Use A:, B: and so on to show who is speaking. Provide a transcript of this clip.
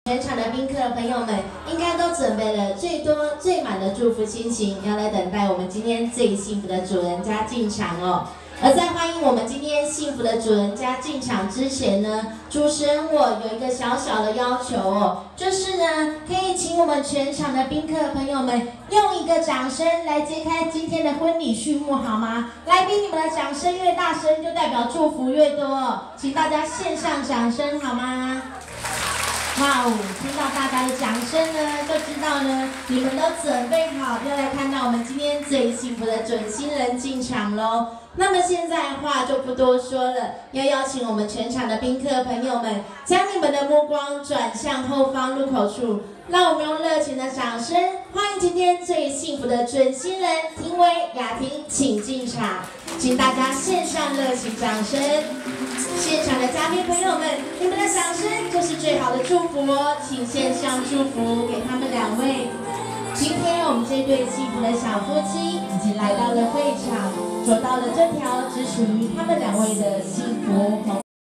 A: 全场的宾客朋友们应该都准备了最多最满的祝福心情，要来等待我们今天最幸福的主人家进场哦。而在欢迎我们今天幸福的主人家进场之前呢，主持人我有一个小小的要求哦，就是呢，可以请我们全场的宾客朋友们用一个掌声来揭开今天的婚礼序幕，好吗？来宾，你们的掌声越大声，就代表祝福越多哦，请大家献上掌声好吗？ 哇哦！听到大家的掌声呢，就知道呢，你们都准备好要来看到我们今天最幸福的准新人进场喽。那么现在话就不多说了，要邀请我们全场的宾客朋友们，将你们的目光转向后方入口处，让我们用热情的掌声欢迎今天最幸福的准新人廷伟、雅婷，请进场，请大家献上热情掌声。 现场的嘉宾朋友们，你们的掌声就是最好的祝福哦，请献上祝福给他们两位。今天我们这对幸福的小夫妻已经来到了会场，走到了这条只属于他们两位的幸福。